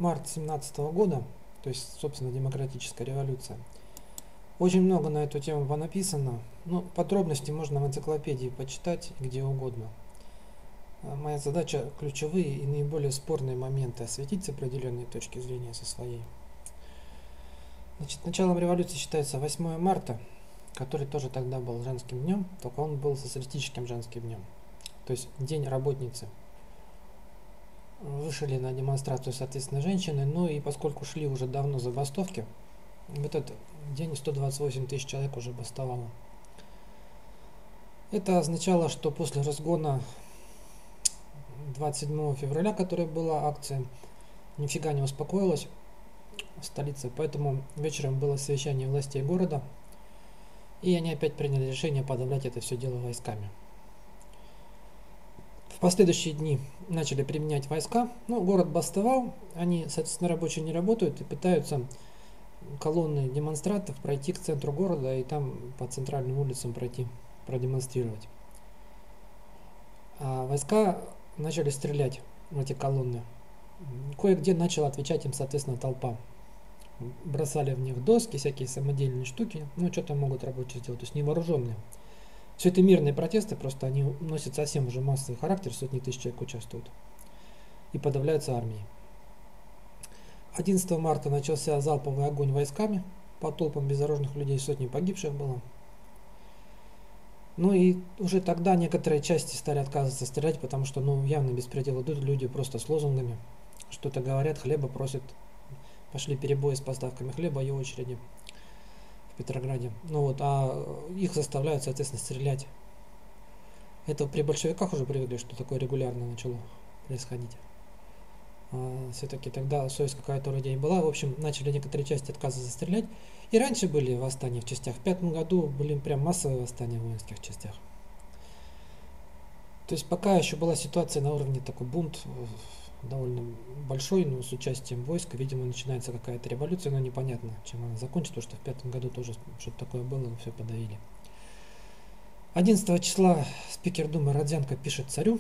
март 17 года, то есть, собственно, демократическая революция. Очень много на эту тему понаписано. Ну, подробности можно в энциклопедии почитать где угодно. Моя задача ключевые и наиболее спорные моменты осветить с определенной точки зрения со своей. Значит, началом революции считается 8 марта, который тоже тогда был женским днем, только он был социалистическим женским днем. То есть день работницы. Вышли на демонстрацию, соответственно, женщины, ну и поскольку шли уже давно забастовки, в этот день 128 тысяч человек уже бастовало. Это означало, что после разгона 27 февраля, которая была акция, нифига не успокоилась в столице, поэтому вечером было совещание властей города, и они опять приняли решение подавлять это все дело войсками. В последующие дни начали применять войска, город бастовал, они, соответственно, рабочие не работают и пытаются колонны демонстрантов пройти к центру города и там по центральным улицам пройти, продемонстрировать. А войска начали стрелять в эти колонны. Кое-где начала отвечать им, соответственно, толпа. Бросали в них доски, всякие самодельные штуки, что там могут рабочие сделать, то есть невооруженные. Все это мирные протесты, просто они носят совсем уже массовый характер, сотни тысяч человек участвуют и подавляются армией. 11 марта начался залповый огонь войсками по толпам безоружных людей, сотни погибших было. И уже тогда некоторые части стали отказываться стрелять, потому что явно беспредел идут, люди просто с лозунгами, что-то говорят, хлеба просят. Пошли перебои с поставками хлеба и очереди в Петрограде. А их заставляют, соответственно, стрелять. Это при большевиках уже привыкли, что такое регулярно начало происходить. Все-таки тогда совесть какая-то у людей была. В общем, начали некоторые части отказываться стрелять. И раньше были восстания в частях. В 5 году были прям массовые восстания в воинских частях. То есть пока еще была ситуация на уровне такой бунт, довольно большой, но с участием войск. Видимо, начинается какая-то революция, но непонятно, чем она закончится, потому что в 5 году тоже что-то такое было, но все подавили. 11 числа спикер Думы Родзянко пишет царю,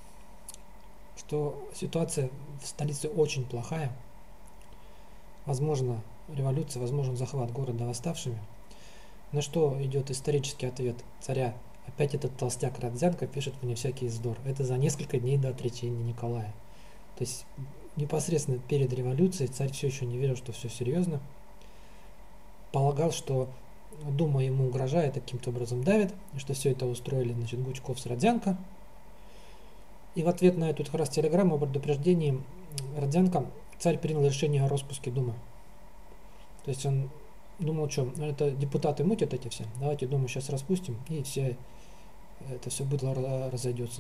что ситуация в столице очень плохая. Возможно революция, возможен захват города восставшими. На что идет исторический ответ царя. Опять этот толстяк Родзянко пишет мне всякий вздор. Это за несколько дней до отречения Николая. То есть непосредственно перед революцией царь все еще не верил, что все серьезно. Полагал, что Дума ему угрожает, каким-то образом давит, и что все это устроили, Гучков с Родзянко. И в ответ на эту как раз телеграмму о предупреждении Родзянко царь принял решение о распуске Думы. То есть он думал, что это депутаты мутят эти все, давайте Думу сейчас распустим, и это все быдло разойдется.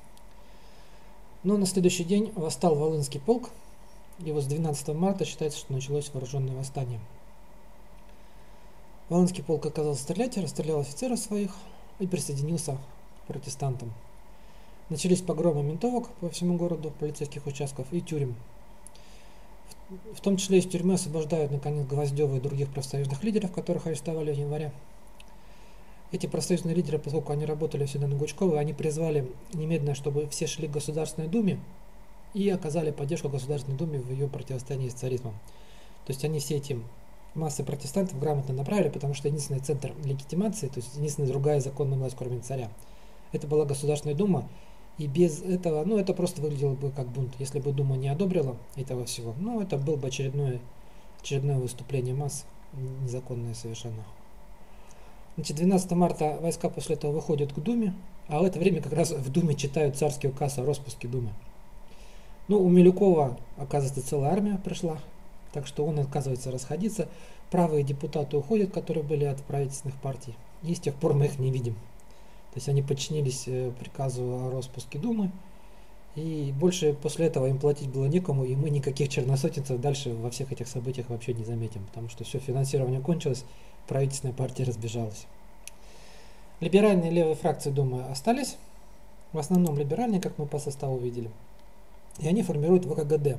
Но на следующий день восстал Волынский полк, и с 12 марта считается, что началось вооруженное восстание. Волынский полк оказался стрелять, расстрелял офицеров своих и присоединился к протестантам. Начались погромы ментовок по всему городу, полицейских участков и тюрем. В том числе из тюрьмы освобождают, наконец, Гвоздева и других профсоюзных лидеров, которых арестовали в январе. Эти профсоюзные лидеры, поскольку они работали всегда на Гучкова, они призвали немедленно, чтобы все шли к Государственной Думе и оказали поддержку Государственной Думе в ее противостоянии с царизмом. То есть они все эти массы протестантов грамотно направили, потому что единственный центр легитимации, то есть единственная другая законная власть, кроме царя, это была Государственная Дума. И без этого, это просто выглядело бы как бунт. Если бы Дума не одобрила этого всего, это было бы очередное выступление масс, незаконное совершенно. 12 марта войска после этого выходят к Думе, а в это время как раз в Думе читают царский указ о распуске Думы. У Милюкова, оказывается, целая армия пришла, так что он отказывается расходиться. Правые депутаты уходят, которые были от правительственных партий, и с тех пор мы их не видим. То есть они подчинились приказу о распуске Думы, и больше после этого им платить было некому, и мы никаких черносотенцев дальше во всех этих событиях вообще не заметим, потому что все финансирование кончилось, правительственная партия разбежалась. Либеральные и левые фракции Думы остались, в основном либеральные, как мы по составу видели, и они формируют ВКГД,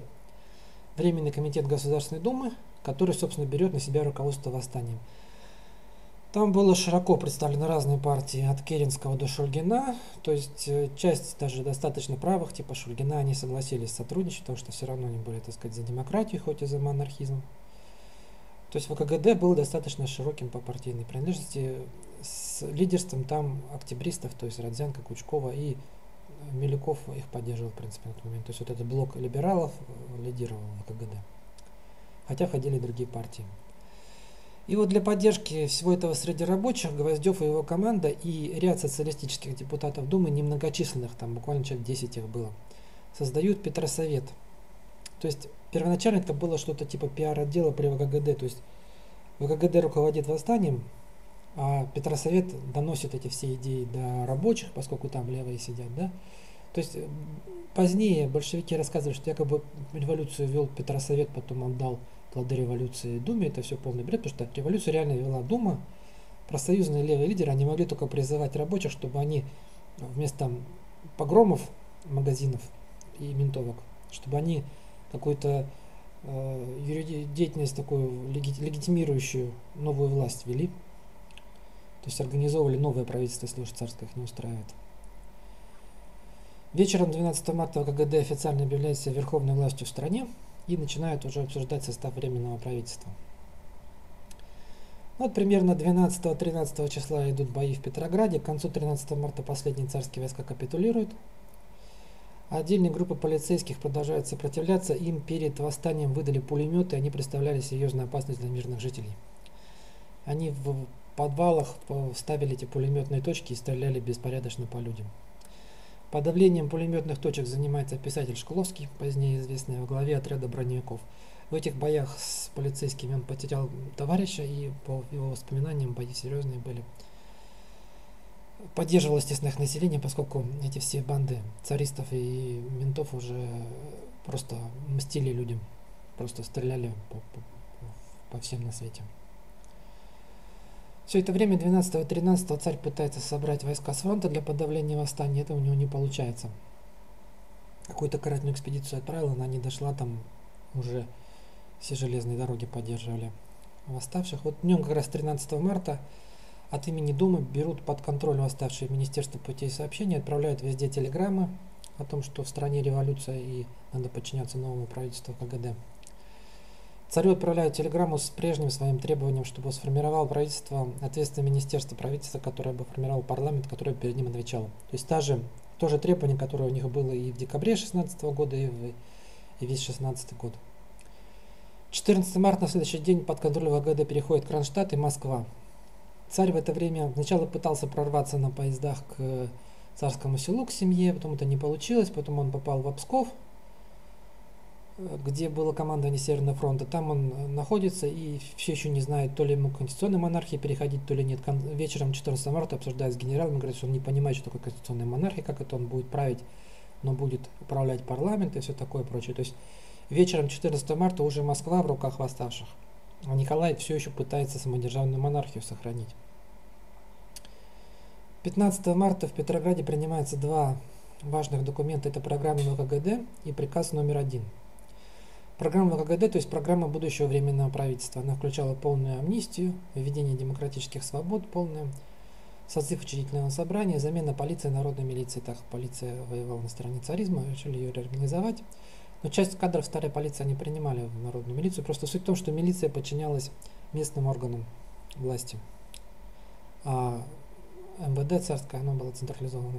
Временный комитет Государственной Думы, который, собственно, берет на себя руководство восстанием. Там было широко представлены разные партии, от Керенского до Шульгина, то есть часть даже достаточно правых, типа Шульгина, они согласились сотрудничать, потому что все равно они были, так сказать, за демократию, хоть и за монархизм. То есть ВКГД был достаточно широким по партийной принадлежности, с лидерством там октябристов, то есть Родзянко, Кучкова, и Милюков их поддерживал, в принципе, на тот момент. То есть вот этот блок либералов лидировал ВКГД, хотя входили и другие партии. И вот для поддержки всего этого среди рабочих Гвоздев и его команда и ряд социалистических депутатов Думы, немногочисленных, там буквально человек 10 их было, создают Петросовет. То есть первоначально это было что-то типа пиар-отдела при ВКГД, то есть ВКГД руководит восстанием, а Петросовет доносит эти все идеи до рабочих, поскольку там левые сидят, да. То есть позднее большевики рассказывали, что якобы революцию вел Петросовет, потом он дал плоды революции Думе, это все полный бред, потому что революцию реально вела Дума. Профсоюзные левые лидеры, они могли только призывать рабочих, чтобы они вместо погромов магазинов и ментовок, чтобы они какую-то деятельность такую легитимирующую новую власть вели. То есть организовывали новое правительство, если уж царское их не устраивает. Вечером 12 марта ВКГД официально объявляет себя верховной властью в стране и начинают уже обсуждать состав временного правительства. Вот примерно 12-13 числа идут бои в Петрограде. К концу 13 марта последние царские войска капитулируют. Отдельные группы полицейских продолжают сопротивляться. Им перед восстанием выдали пулеметы, они представляли серьезную опасность для мирных жителей. Они в подвалах ставили эти пулеметные точки и стреляли беспорядочно по людям. Подавлением пулеметных точек занимается писатель Шкловский, позднее известный, во главе отряда броневиков. В этих боях с полицейскими он потерял товарища, и по его воспоминаниям бои серьезные были. Поддерживал, естественно, их население, поскольку эти все банды царистов и ментов уже просто мстили людям, просто стреляли по всем на свете. Все это время 12 и 13 царь пытается собрать войска с фронта для подавления восстания, это у него не получается. Какую-то карательную экспедицию отправил, она не дошла, там уже все железные дороги поддерживали восставших. Вот днем как раз 13 марта от имени Думы берут под контроль восставшие Министерство путей сообщения, отправляют везде телеграммы о том, что в стране революция и надо подчиняться новому правительству КГД. Царю отправляют телеграмму с прежним своим требованием, чтобы сформировал правительство, ответственное министерство правительства, которое бы формировал парламент, которое перед ним отвечало. То есть то же требование, которое у них было и в декабре 16 года, и весь 16 год. 14 марта на следующий день под контроль ВКГД переходит Кронштадт и Москва. Царь в это время сначала пытался прорваться на поездах к Царскому селу, к семье, потом это не получилось, потом он попал в Псков, где было командование Северного фронта. Там он находится и все еще не знает, то ли ему к конституционной монархии переходить, то ли нет. Вечером 14 марта обсуждает с генералом, говорит, что он не понимает, что такое конституционная монархия, как это он будет править, но будет управлять парламент и все такое прочее. То есть вечером 14 марта уже Москва в руках восставших, а Николай все еще пытается самодержавную монархию сохранить. 15 марта в Петрограде принимаются два важных документа. Это программа ВКГД и приказ номер 1. Программа ВКГД, то есть программа будущего временного правительства, она включала полную амнистию, введение демократических свобод, полный созыв учредительного собрания, замена полиции народной милиции. Так, полиция воевала на стороне царизма, решили ее реорганизовать. Но часть кадров старой полиции они принимали в народную милицию. Просто суть в том, что милиция подчинялась местным органам власти, а МВД царское, оно было централизовано.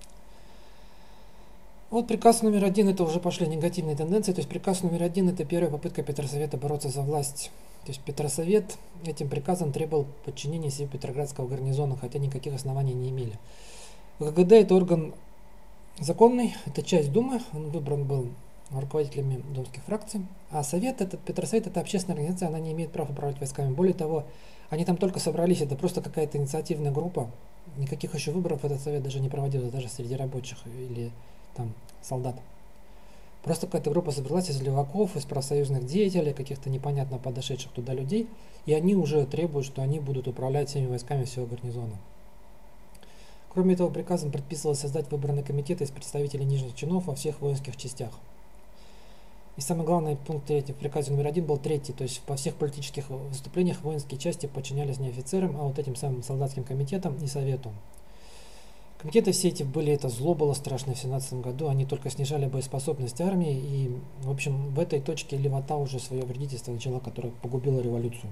Вот приказ номер 1, это уже пошли негативные тенденции. То есть приказ номер 1 это первая попытка Петросовета бороться за власть. То есть Петросовет этим приказом требовал подчинения себе Петроградского гарнизона, хотя никаких оснований не имели. ВКГД это орган законный, это часть Думы, он выбран был руководителями думских фракций. А Совет, Петросовет, это общественная организация, она не имеет права управлять войсками. Более того, они там только собрались, это просто какая-то инициативная группа. Никаких еще выборов этот совет даже не проводился, даже среди рабочих или там солдат. Просто какая-то группа собралась из леваков, из профсоюзных деятелей, каких-то непонятно подошедших туда людей, и они уже требуют, что они будут управлять всеми войсками всего гарнизона. Кроме этого, приказом предписывалось создать выборный комитет из представителей нижних чинов во всех воинских частях. И самый главный пункт 3 в приказе номер 1 был третий, то есть во всех политических выступлениях воинские части подчинялись не офицерам, а вот этим самым солдатским комитетам и совету. Комитеты все эти были, это зло было страшное в 17 году, они только снижали боеспособность армии, и, в общем, в этой точке левота уже свое вредительство начала, которое погубило революцию.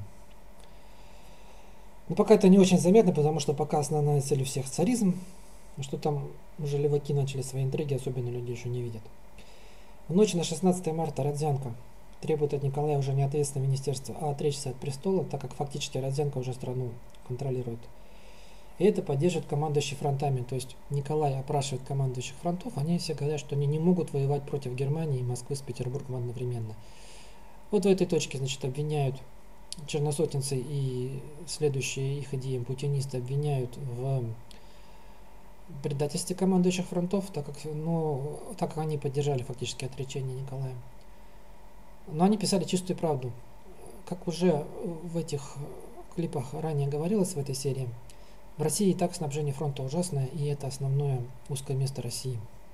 Но пока это не очень заметно, потому что пока основная цель у всех царизм, что там уже леваки начали свои интриги, особенно люди еще не видят. В ночь на 16 марта Родзянко требует от Николая уже не ответственного министерства, а отречься от престола, так как фактически Родзянко уже страну контролирует. И это поддерживает командующий фронтами, то есть Николай опрашивает командующих фронтов, они все говорят, что они не могут воевать против Германии и Москвы с Петербургом одновременно. Вот в этой точке, значит, обвиняют черносотенцы и следующие их идеям путинисты обвиняют в предательстве командующих фронтов, так как они поддержали фактически отречение Николая. Но они писали чистую правду. Как уже в этих клипах ранее говорилось в этой серии, в России и так снабжение фронта ужасное, и это основное узкое место России.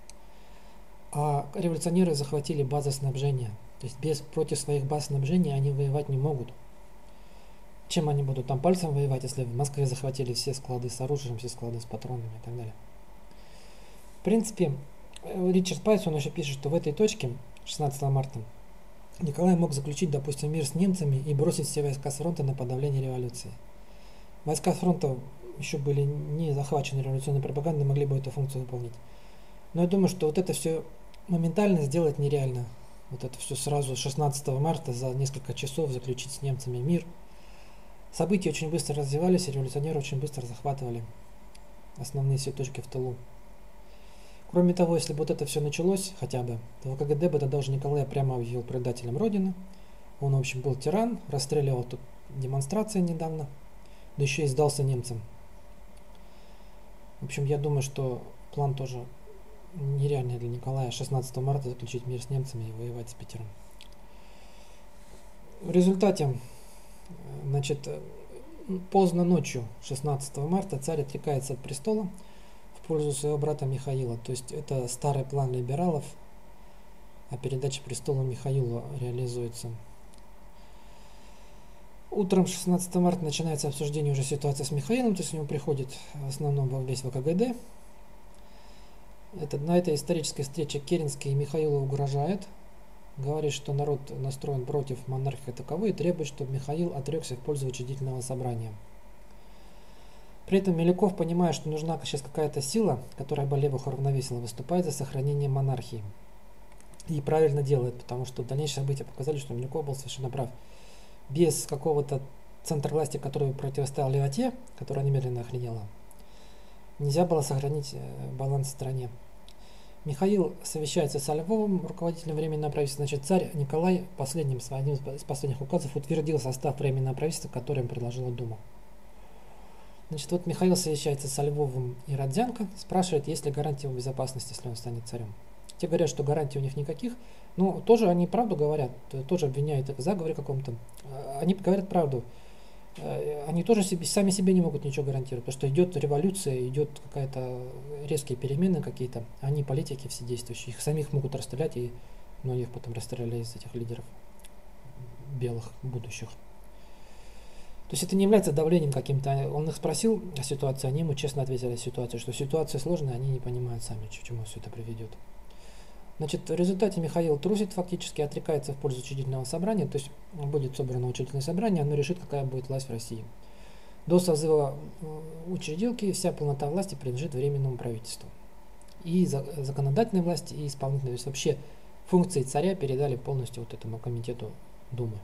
А революционеры захватили базы снабжения. То есть против своих баз снабжения они воевать не могут. Чем они будут там пальцем воевать, если в Москве захватили все склады с оружием, все склады с патронами и так далее. В принципе, Ричард Пайс, он еще пишет, что в этой точке, 16 марта, Николай мог заключить, допустим, мир с немцами и бросить все войска с фронта на подавление революции. Войска с фронта еще были не захвачены революционной пропагандой, могли бы эту функцию выполнить. Но я думаю, что вот это все моментально сделать нереально. Вот это все сразу 16 марта за несколько часов заключить с немцами мир. События очень быстро развивались, и революционеры очень быстро захватывали основные все точки в тылу. Кроме того, если бы вот это все началось хотя бы, то КГБ бы тогда уже Николая прямо объявил предателем Родины. Он, в общем, был тиран, расстреливал тут демонстрации недавно, да еще и сдался немцам. В общем, я думаю, что план тоже нереальный для Николая 16 марта заключить мир с немцами и воевать с Питером. В результате, значит, поздно ночью 16 марта царь отрекается от престола в пользу своего брата Михаила. То есть это старый план либералов, а передача престола Михаилу реализуется. Утром 16 марта начинается обсуждение уже ситуации с Михаилом, то есть к нему приходит в основном весь ВКГД. На этой исторической встрече Керенский Михаилу угрожает, говорит, что народ настроен против монархии таковой и требует, чтобы Михаил отрекся в пользу учредительного собрания. При этом Милюков, понимая, что нужна сейчас какая-то сила, которая бы левых уравновесила, выступает за сохранение монархии. И правильно делает, потому что дальнейшие события показали, что Милюков был совершенно прав. Без какого-то центра власти, который противостоял левоте, которая немедленно охренела, нельзя было сохранить баланс в стране. Михаил совещается со Львовым, руководителем Временного правительства. Значит, царь Николай одним из последних указов утвердил состав Временного правительства, который им предложила Дума. Значит, вот Михаил совещается со Львовым и Родзянко, спрашивает, есть ли гарантия его безопасности, если он станет царем. Те говорят, что гарантий у них никаких, но тоже они правду говорят, тоже обвиняют их в заговоре каком-то. Они говорят правду. Они тоже сами себе не могут ничего гарантировать, потому что идет революция, идет какая-то резкие перемены какие-то, они политики все действующие, их самих могут расстрелять, и многих потом расстреляли из этих лидеров белых будущих. То есть это не является давлением каким-то. Он их спросил о ситуации, они ему честно ответили о ситуации, что ситуация сложная, они не понимают сами, к чему все это приведет. Значит, в результате Михаил трусит фактически, отрекается в пользу учредительного собрания, то есть будет собрано учредительное собрание, оно решит, какая будет власть в России. До созыва учредилки вся полнота власти принадлежит Временному правительству. И законодательной власти, и исполнительной. То есть вообще функции царя передали полностью вот этому комитету Думы.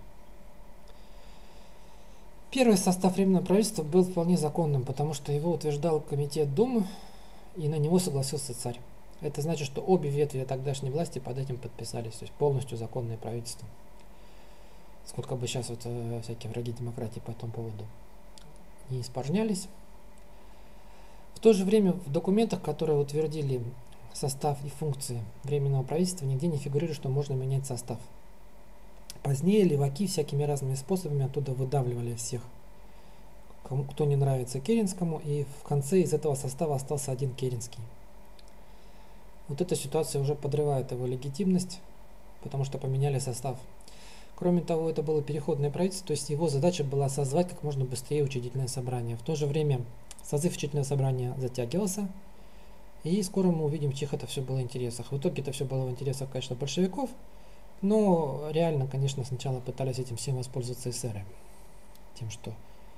Первый состав Временного правительства был вполне законным, потому что его утверждал комитет Думы, и на него согласился царь. Это значит, что обе ветви тогдашней власти под этим подписались, то есть полностью законное правительство. Сколько бы сейчас вот всякие враги демократии по этому поводу не испражнялись. В то же время в документах, которые утвердили состав и функции Временного правительства, нигде не фигурирует, что можно менять состав. Позднее леваки всякими разными способами оттуда выдавливали всех, кто не нравится Керенскому, и в конце из этого состава остался один Керенский. Вот эта ситуация уже подрывает его легитимность, потому что поменяли состав. Кроме того, это было переходное правительство, то есть его задача была созвать как можно быстрее учредительное собрание. В то же время созыв учредительного собрания затягивался, и скоро мы увидим, в чьих это все было интересах. В итоге это все было в интересах, конечно, большевиков, но реально, конечно, сначала пытались этим всем воспользоваться эсеры. Тем, что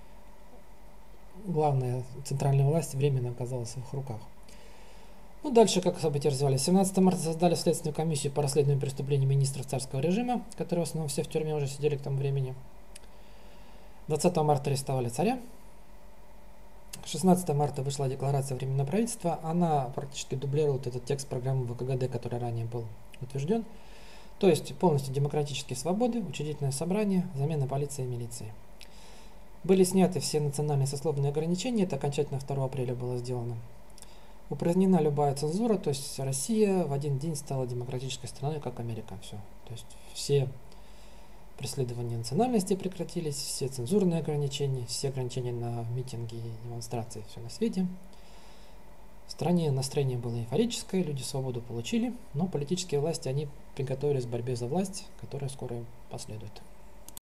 главная центральная власть временно оказалась в их руках. Ну, дальше как события развивались. 17 марта создали Следственную комиссию по расследованию преступлений министров царского режима, которые в основном все в тюрьме уже сидели к тому времени. 20 марта арестовали царя. 16 марта вышла декларация Временного правительства. Она практически дублирует этот текст программы ВКГД, который ранее был утвержден. То есть полностью демократические свободы, учредительное собрание, замена полиции и милиции. Были сняты все национальные сословные ограничения, это окончательно 2 апреля было сделано. Упразднена любая цензура, то есть Россия в один день стала демократической страной, как Америка. Все. То есть все преследования национальности прекратились, все цензурные ограничения, все ограничения на митинги и демонстрации, все на свете. В стране настроение было эйфорическое, люди свободу получили, но политические власти, они приготовились к борьбе за власть, которая скоро последует.